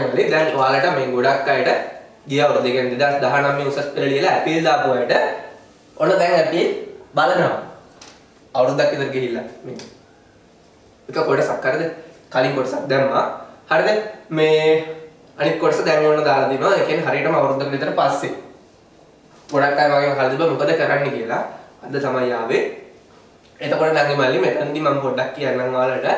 මල්ලි දැන් ඔයාලට මේ ගොඩක් අයට ගිය අවුරුද්දේ කියන්නේ 2019 උසස් පෙළ ලියලා ඇපීල් දාපු අයට ඔන්න දැන් ඇපීල් බලනවා. අවුරුද්දක් විතර ගිහිල්ලා මේ. එක කොටසක් හරිද? කලින් කොටසක් දැම්මා. හරිද? මේ අනිත් කොටස දැන් ඕන දාලා දෙනවා. ඒ කියන්නේ හරියටම අවුරුද්දක් විතර පස්සේ. ගොඩක් අය වගේම කල් තිබ්බා මොකද කරන්න කියලා. අද තමයි ආවේ. එතකොට නංගි මල්ලි මෙතනදී මම පොඩ්ඩක් කියන්නම් ඔයාලට.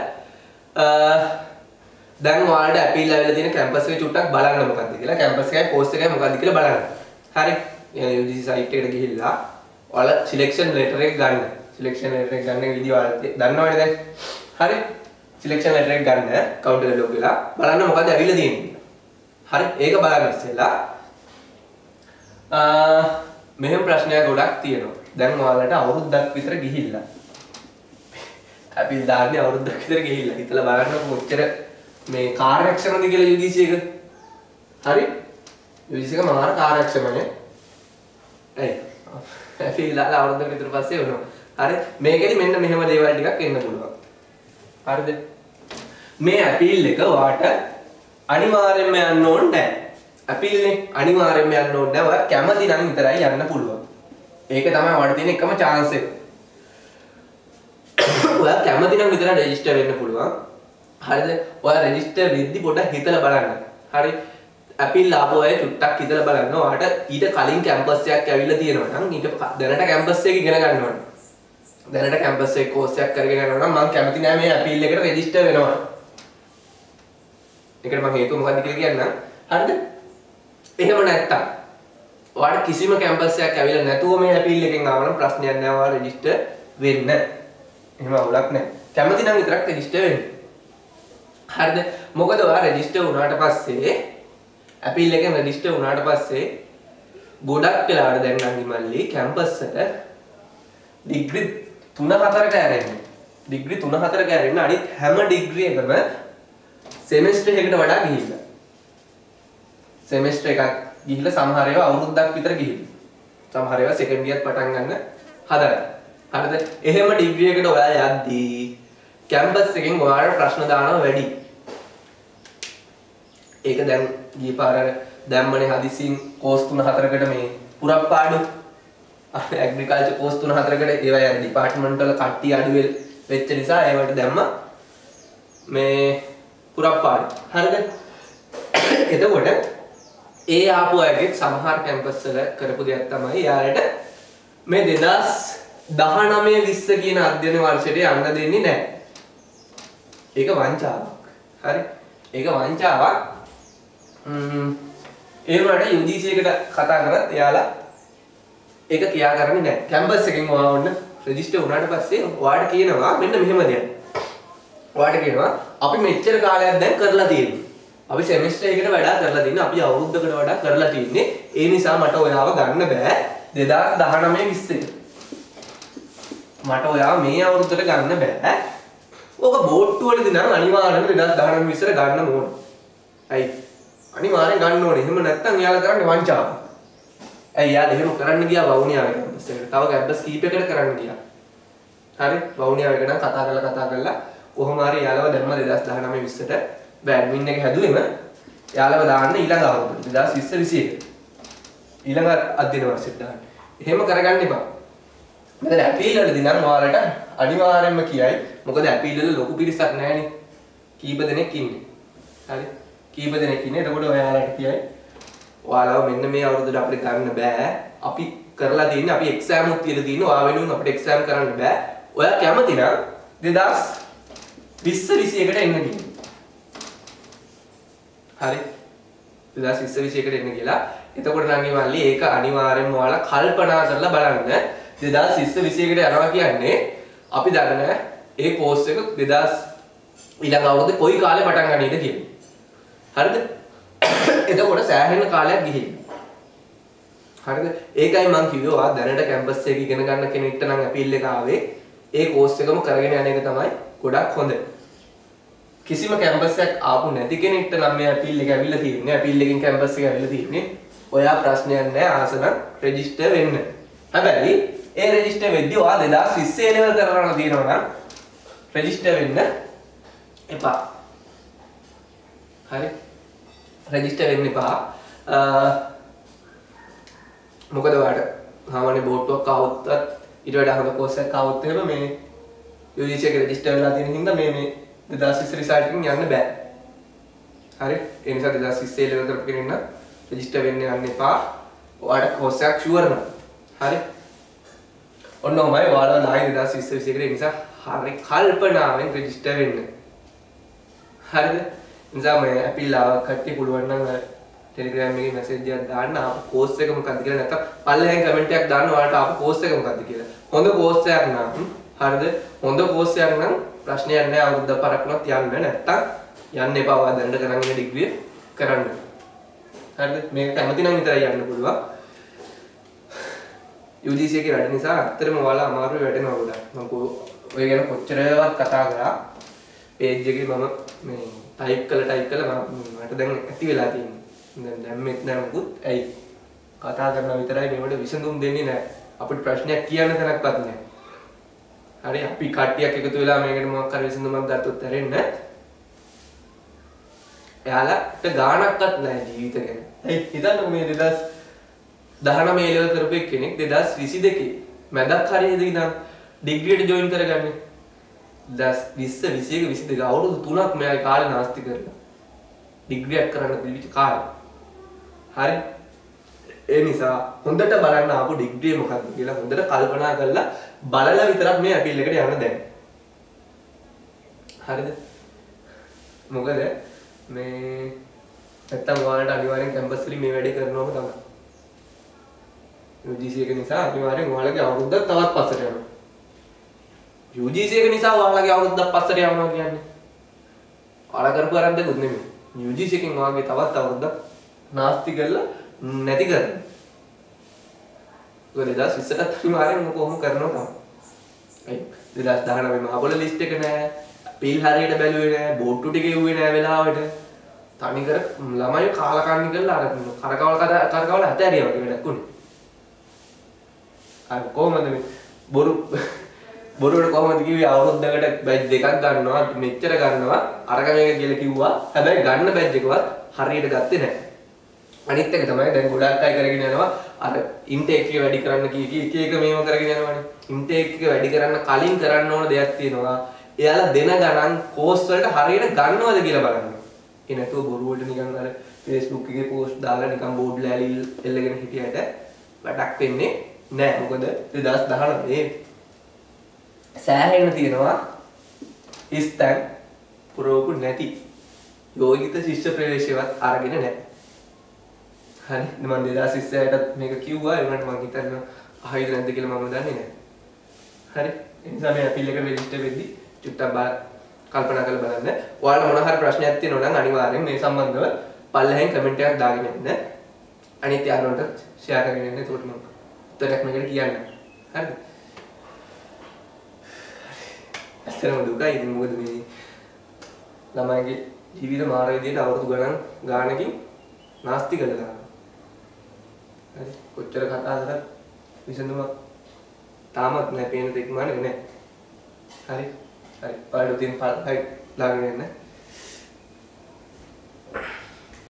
දැන් ඔයාලට ඇපීල් ආවිලා තියෙන කැම්පස් එකේ චුට්ටක් බලන්න මොකද්ද කියලා. කැම්පස් එකේ පෝස්ට් එකේ මොකද්ද කියලා බලන්න. හරි. UGC සයිට් එකට ගිහිල්ලා ඔයාලා සිලෙක්ෂන් ලෙටර් එක ගන්න. සිලෙක්ෂන් ලෙටර් එක ගන්න විදිය ඔයාලා දන්නවනේ දැන්. හරි. සිලෙක්ෂන් ලෙටර් එක ගන්න කවුන්ටර් එක ලොග් වෙලා බලන්න මොකද්ද ඇවිල්ලා තියෙන්නේ. හරි. ඒක බලන්න ඉස්සෙල්ලා මෙහෙම ප්‍රශ්නයක් ගොඩක් තියෙනවා. දැන් ඔයාලට අවුරුද්දක් විතර ගිහිල්ලා. ඇපීල් දාන්නේ අවුරුද්දක් විතර ගිහිල්ලා. හිතලා බලන්න කොච්චර මේ කාර්යක්ෂමද කියලා UGC එක. හරි? UGC එක මාර කාර්යක්ෂමනේ. ඇයි? ඇපීල් දාලා අවුරුද්දක් විතර පස්සේ වෙනවා. හරි? මේකෙදි මෙන්න මෙහෙම දේවල් ටිකක් එන්න පුළුවන්. හරිද? මේ ඇපීල් එක ඔයාට අනිවාර්යයෙන්ම යන්න ඕනේ නැහැ. ඇපීල්නේ අනිවාර්යයෙන්ම යන්න ඕනේ නැහැ. ඔයා කැමති නම් විතරයි යන්න පුළුවන්. ඒක තමයි ඔයාලට තියෙන එකම chance එක. ඔයා කැමති නම් විතරයි රෙජිස්ටර් වෙන්න පුළුවන්. හරිද? ඔයා රෙජිස්ටර් වෙද්දි පොඩ්ඩක් හිතලා බලන්න. හරි? ඇපීල් ආපු අය චුට්ටක් හිතලා බලන්න. ඔයාට ඊට කලින් කැම්පස් එකක් ඇවිල්ලා තියෙනවා නම් ඊට දැනට කැම්පස් එක ඉගෙන ගන්න ඕනේ. දැනට කැම්පස් එකේ කෝස් එකක් කරගෙන යනවා නම් මම කැමති නෑ මේ ඇපීල් එකට රෙජිස්ටර් වෙනවා. ඒකට මම හේතුව මොකක්ද කියලා කියන්නම්. හරිද? එහෙම නැත්තම් ඔයාට කිසිම කැම්පස් එකක් ඇවිල්ලා නැතුව මේ ඇපීල් එකෙන් ආව නම් ප්‍රශ්නයක් නෑ ඔයා රෙජිස්ටර් වෙන්න. එහෙම අවුලක් නෑ. කැමති නම් විතරක් රෙජිස්ටර් වෙන්න. හරිද? මොකද ඔයා රෙජිස්ටර් වුණාට පස්සේ ඇපීල් එකෙන් රෙජිස්ටර් වුණාට පස්සේ ගොඩක් වෙලාවට දැන් නම් මල්ලි කැම්පස් එකට ඩිග්‍රී 3-4ට ඇරෙන්නේ. ඩිග්‍රී 3-4ක ඇරෙන්න අනිත් හැම ඩිග්‍රී එකම සෙමෙස්ටර් එකකට වඩා ගිහිල්ලා. සෙමෙස්ටර් එකක් ගිහිල්ලා සමහර ඒවා අවුරුද්දක් විතර ගිහිල්ලා. සමහර ඒවා සෙකන්ඩ් ඉයර් පටන් ගන්න හදලා. හරිද? එහෙම ඩිග්‍රී එකට ඔයා යද්දී කැම්පස් එකෙන් ඔයාලට ප්‍රශ්න දානවා වැඩි. ඒක දැන් ගිය පාර දැම්මනේ හදිසියෙන් කෝස් 3-4කට මේ පුරප්පාඩු ඇග්‍රිකල්චර් කෝස් 3-4කට ඒවා යන ඩිපාර්ට්මන්ට් වල කට්ටිය අඩු වෙච්ච නිසා ඒවට දැම්ම මේ පුරප්පාඩු. හරිද? එතකොට ඒ ආපු අයගේ සමහර කැම්පස් වල කරපු දෙයක් තමයි යාලට මේ 2019-20 කියන අධ්‍යයන වර්ෂයට යන්න දෙන්නේ නැහැ. ඒක වංචාවක්. හරි? ඒක වංචාවක්. ඒ වුණාට UGC එකට කතා කරත් එයාලා ඒක කියා කරන්නේ නැහැ. කැම්පස් එකෙන් ඔයා ඔන්න රෙජිස්ටර් වුණාට පස්සේ ඔයාට කියනවා මෙන්න මෙහෙම දෙයක්. ඔයාට කියනවා අපි මෙච්චර කාලයක් දැන් කරලා තියෙනවා. අපි සෙමෙස්ටර් එකකට වඩා කරලා තින්නේ. අපි අවුරුද්දකට වඩා කරලා තින්නේ. ඒ නිසා මට ඔයාව ගන්න බෑ 2019-20 එක. මට ඔයාව මේ අවුරුද්දට ගන්න බෑ. ඕක බෝට්ටු වලදී නම් අනිවාර්යෙන්ම 2019-20 ගන්න ඕනේ. අයි අනිවාර්යෙන් ගන්න ඕනේ. එහෙම නැත්නම් එයාලා කරන්නේ වංචාවක්. ඇයි යාළුවා එහෙම කරන්න ගියා වවුනියාවේ කැම්පස් එකට. තව කැම්පස් කීපයකට කරන්න ගියා. හරි? වවුනියාවේ නම් කතා කරලා කොහොම හරි යාළුවා දැම්ම 2019-20ට බෑඩ්මින් එක හැදුවෙම යාළුවා දාන්න ඊළඟ අවුරුද්ද 2020-21. ඊළඟ අධ්‍යයන වර්ෂෙට දාන්න. එහෙම කරගන්න එපා. මෙතන ඇපීල් වලදී නම් ඔයාලට අනිවාර්යෙන්ම කියයි. මොකද ඇපීල් වල ලොකු පිරිසක් නැහැනේ. කීප දෙනෙක් ඉන්නේ. හරි? කීප දෙනෙක් ඉන්නේ. එතකොට ඔයාලට කියයි ඔයාලව මෙන්න මේ අවුරුද්දට අපිට ගන්න බෑ. අපි කරලා තියෙන්නේ අපි එක්සෑම් උත් තියලා තියෙනවා. ඔයා වෙනුවෙන් අපිට එක්සෑම් කරන්න බෑ. ඔයා කැමති නම් 2020-21ට එන්න කියලා. හරි? 2020-21ට එන්න කියලා. එතකොට නම් මල්ලි ඒක අනිවාර්යෙන්ම ඔයාලා කල්පනා කරලා බලන්න. 2020-21ට යනවා කියන්නේ අපි දන්න ඒ කෝස් එක 2000 ඊළඟ අවුරුද්දේ කොයි කාලේ පටන් ගන්නේද කියලා. හරිද? එතකොට සෑහෙන කාලයක් ගිහිල්ලා. හරිද? ඒකයි මම කිව්වේ ඔයා දැනට කැම්පස් එකේ ඉගෙන ගන්න කෙනෙක්ට නම් ඇපීල් එක ආවේ ඒ කෝස් එකම කරගෙන යන එක තමයි ගොඩක් හොඳ. කිසිම කැම්පස් එකක් ආපු නැති කෙනෙක්ට නම් මේ ඇපීල් එක ඇවිල්ලා තියෙන්නේ. ඇපීල් එකෙන් කැම්පස් එක ඇවිල්ලා තියෙන්නේ. ඔයා ප්‍රශ්නයක් නැහැ ආසනම් රෙජිස්ටර් වෙන්න. හැබැයි ඒ රෙජිස්ටර් වෙද්දී ඔයා 2020 ලෙවල් කරගන්න තියෙනවා නම් රෙජිස්ටර් වෙන්න එපා. හරි? රෙජිස්ටර් වෙන්න එපා. මොකද ඔයාලට සාමාන්‍ය බෝට්ටුවක් ආවොත් ඊට වඩා හොඳ කෝස් එකක් ආවොත් එහෙම මේ UGC එකේ රෙජිස්ටර් වෙලා තියෙන හින්දා මේ 2020 රිසල්ට් එකකින් යන්න බෑ. හරි? ඒ නිසා 2020 ලෙවල් කරපු කෙනෙක් නම් රෙජිස්ටර් වෙන්න යන්න එපා. ඔයාලට කෝස් එකක් ෂුවර් නම්. හරි? ඔන්න ඔහමයි ඔයාලා ලායි 2020 එකට ඒ නිසා හරි කල්පනාවෙන් රෙජිස්ටර් වෙන්න. හරිද? නිසා මේ ඇපිල් ආව කට්ටිය පුළුවන් නම් ටෙලිග්‍රෑම් එකේ මැසේජ් එකක් දාන්න ආපු කෝස් එක මොකක්ද කියලා නැත්නම් පල්ලෙහෙන් කමෙන්ට් එකක් දාන්න ඔයාලට ආපු කෝස් එක මොකක්ද කියලා. හොඳ කෝස් එකක් නම් හරිද? හොඳ කෝස් එකක් නම් ප්‍රශ්නයක් නැහැ අවුරුද්දක් පරක් වුණත් යන්න නැත්තම් යන්න එපා ඔයා දැනට කරන් ඉන්න ඩිග්‍රිය කරන්න. හරිද? මේක කැමති නම් විතරයි යන්න පුළුවන්. UGC එකේ වැඩ නිසා ඇත්තටම ඔයාලා අමාරුයි වැටෙනවා ගොඩක්. මම ඔය ගැන කොච්චරවත් කතා කරා. පේජ් එකේ මම මේ ටයිප් කළා මට දැන් ඇති වෙලා තියෙනවා. දැන් දැම්මෙත් නෑ මොකුත්. ඇයි? කතා කරනවා විතරයි මේවට විසඳුම් දෙන්නේ නෑ. අපිට ප්‍රශ්නයක් කියන්න තැනක්වත් නෑ. හරි අපි කට්ටියක් එකතු වෙලා මේකට මොකක් හරි විසඳුමක් ගත්තොත් හැරෙන්නේ එයාලට ගාණක්වත් නෑ ජීවිත ගැන. ඇයි හිතන්නකො මේ 2019 ලෙවල් කරපු කෙනෙක් 2022 මැදක් හරියද ඉඳන් ඩිග්‍රියට ජොයින් කරගන්නේ. 2020 21 22 අවුරුදු 3ක් මෙයාගේ කාලේ නාස්ති කරලා ඩිග්‍රියක් කරන්න පිළිවිච්ච කාලේ. හරි? ඒ නිසා හොඳට බලන්න ආපු ඩිග්‍රිය මොකක්ද කියලා හොඳට කල්පනා කරලා බලලා විතරක් මේ අපීල් එකට යන්න දැන්. හරිද? මොකද මේ නැත්තම් ඔයාලට අනිවාර්යෙන් කැම්පස් වලින් මේ වැඩේ කරනවම තමයි. UGC එක නිසා අනිවාර්යෙන් ඔයාලගේ අවුරුද්දක් තවත් පස්සට යනවා. UGC එක නිසා ඔයාලගේ අවුරුද්දක් පස්සට යනවා කියන්නේ. ඔයාලා කරපු අරද්දකුත් නෙමෙයි. UGC එකෙන් ඔයාගේ තවත් අවුරුද්දක් නාස්ති කරලා නැති කරනවා. ඔය 2020ට අනිවාර්යෙන් කොහොම කරනවා තමයි. ඒ 2019 මහබල ලිස්ට් එක නෑ. පීල් හරියට බැලුවේ නෑ. බෝට්ටු ටික එව්වේ නෑ වෙලාවට. තනි කර ළමයි කාලකන්ණි කරලා අර කරකවල හැතෑරියා වගේ වැඩක් උනේ. අර කොහමද මේ බොරුවට කොහමද කිව්වේ අවුරුද්දකට බැච් දෙකක් ගන්නවා මෙච්චර ගන්නවා අරක මේක කියලා කිව්වා. හැබැයි ගන්න බැච් එකවත් හරියට ගත්තේ නැහැ. අනිත් එක තමයි දැන් ගොඩක් අය කරගෙන යනවා අර ඉන්ටේක් එක වැඩි කරන්න කී එක මේව කරගෙන යනවානේ. ඉන්ටේක් එක වැඩි කරන්න කලින් කරන්න ඕන දෙයක් තියෙනවා. එයාලා දෙන ගණන් කෝස් වලට හරියට ගන්නවද කියලා බලන්න. ඒ නැතුව බොරුවට නිකන් අර Facebook එකේ පෝස්ට් දාලා නිකන් බෝඩ් ලෑලි එල්ලගෙන හිටියට වැඩක් වෙන්නේ නැහැ. මොකද 2019 සෑහෙන්න තියෙනවා ඉස්තන් පුරවපු නැති යෝගිත ශිෂ්‍ය ප්‍රවේශයවත් අරගෙන නැහැ. හරි මම 2020ට මේක කිව්වා ඒ වුණාට මම හිතන්නේ අහයිද නැද්ද කියලා මම දන්නේ නැහැ. හරි ඒ නිසා මේ අපීල් එක රෙජිස්ටර් වෙද්දි චුට්ටක් කල්පනා කරලා බලන්න. ඔයාලා මොන හරි ප්‍රශ්නයක් තියෙනවා නම් අනිවාර්යෙන් මේ සම්බන්ධව පල්ලෙහෙන් කමෙන්ට් එකක් දාගෙන යන්න. අනිත් යාළුවන්ට ෂෙයා කරගෙන යන්න. ඒකට මම උත්තරයක් මේකට කියන්න. හරිද? ඇත්තටම දුකයි. ඉතින් මොකද මේ ළමයිගේ ජීවිත මාර විදියට අවුරුදු ගණන් ගානකින් නාස්ති කරලා දානවා. හරි කොච්චර කතා කරත් විසඳුමක් තාමත් නැහැ. පේන දෙයක් මානේ නැහැ. හරි හරි ඔයාලට තියෙන පාඩම් ලාගෙන යන්න.